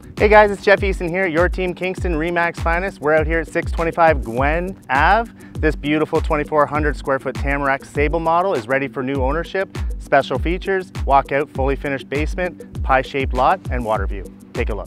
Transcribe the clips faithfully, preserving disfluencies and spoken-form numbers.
Hey guys, it's Jeff Easton here at your Team Kingston Remax Finest. We're out here at six twenty-five Gwen Avenue. This beautiful twenty-four hundred square foot Tamarack Sable model is ready for new ownership. Special features, walkout, fully finished basement, pie-shaped lot, and water view. Take a look.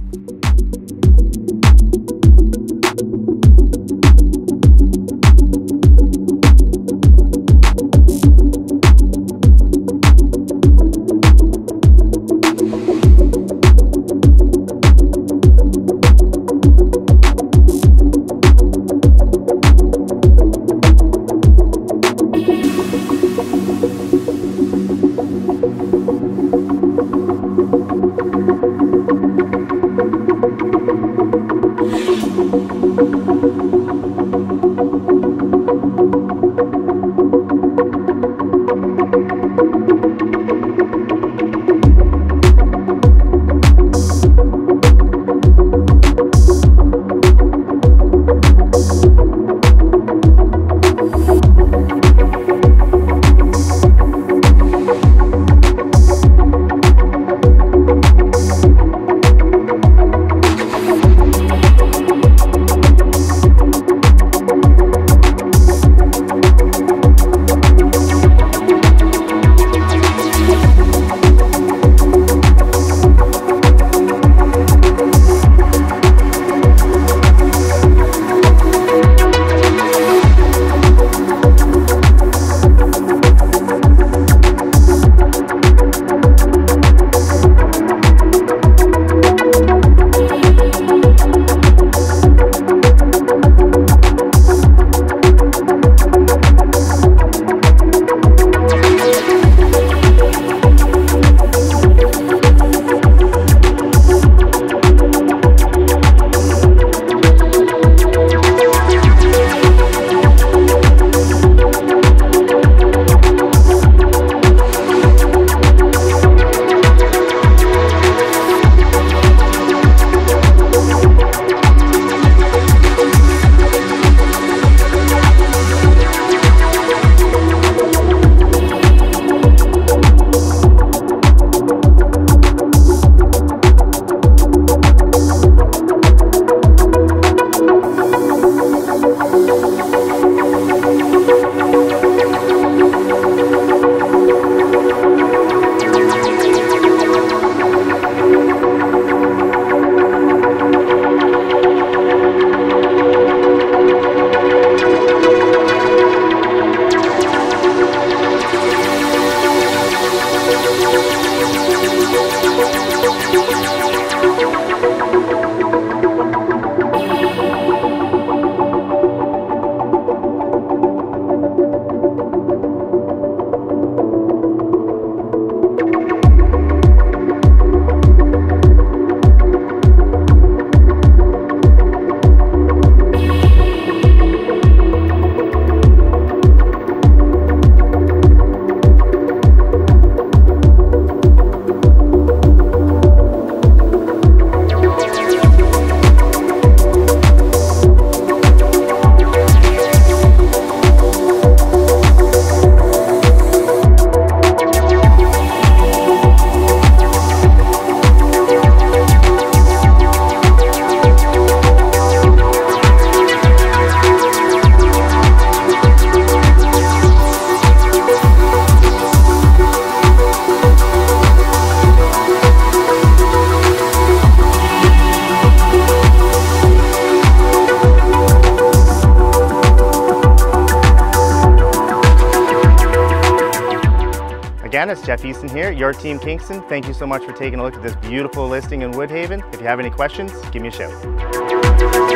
Again, it's Jeff Easton here, your Team Kingston. Thank you so much for taking a look at this beautiful listing in Woodhaven. If you have any questions, give me a shout.